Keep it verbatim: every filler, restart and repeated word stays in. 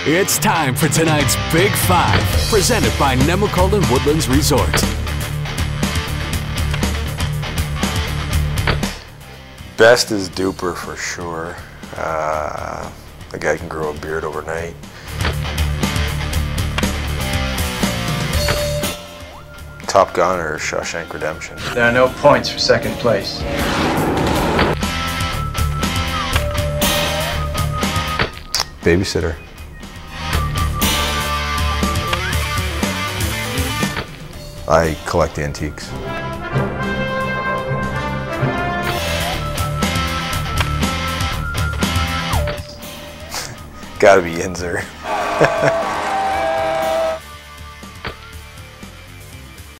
It's time for tonight's Big Five, presented by Nemacolin Woodlands Resort. Best is Duper for sure. Uh, the guy can grow a beard overnight. Top Gun or Shawshank Redemption. There are no points for second place. Babysitter. I collect antiques. Gotta be Yinzer.